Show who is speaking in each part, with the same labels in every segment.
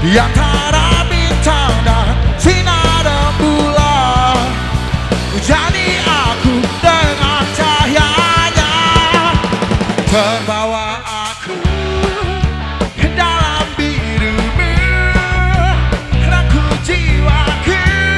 Speaker 1: di antara bintang dan sinar rembulan. Jadi aku dengan cahayanya, terbawa aku ke dalam birumu, rangkul jiwaku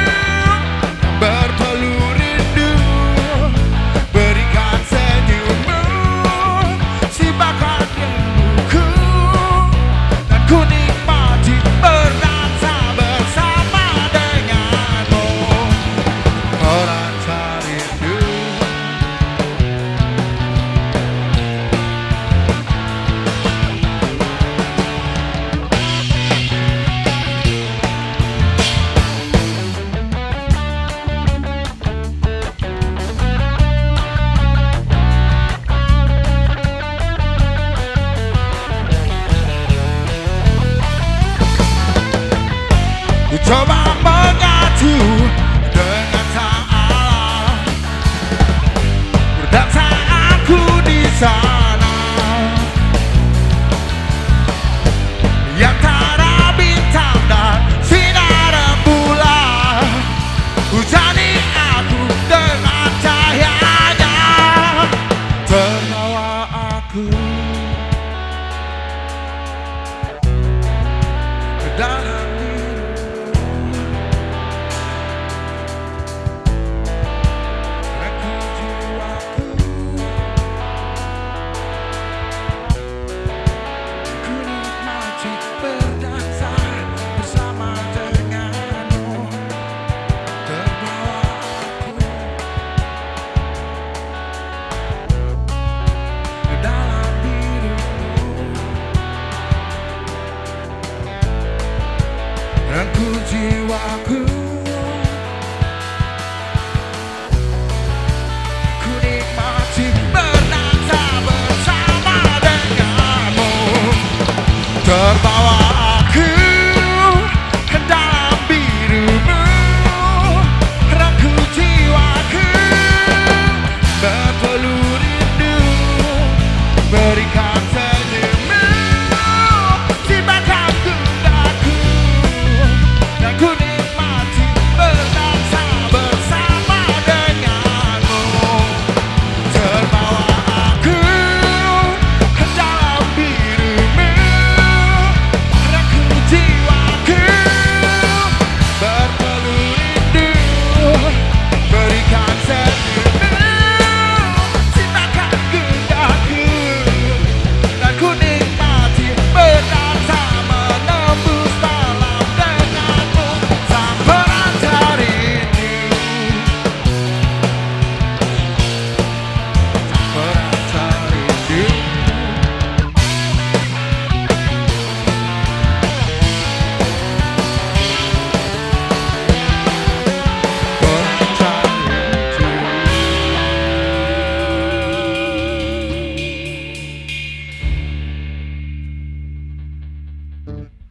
Speaker 1: berpeluh rindu, berikan senyummu, sibakan rinduku, dan ku nikmati berdansa bersama denganmu. Perancah rindu, ku coba mengadu dengan sang alam, berdansa aku di sana, di antara bintang dan sinar rembulan. Hujani aku dengan cahayanya, terbawa aku ke dalam rangkul jiwaku, ku nikmati berdansa bersama denganmu, terbawa aku ke dalam birumu, rangkul jiwaku berpeluh rindu, berikan senyummu, sibakan gundaku, dan ku nikmati berdansa bersama denganmu, terbawa aku ke dalam birumu, rangkul jiwaku berpeluh rindu, berikan senyummu, sibakan gundaku, dan ku nikmati berdansa menembus malam denganmu, sang perancah rindu, perancah rindu, perancah rindu.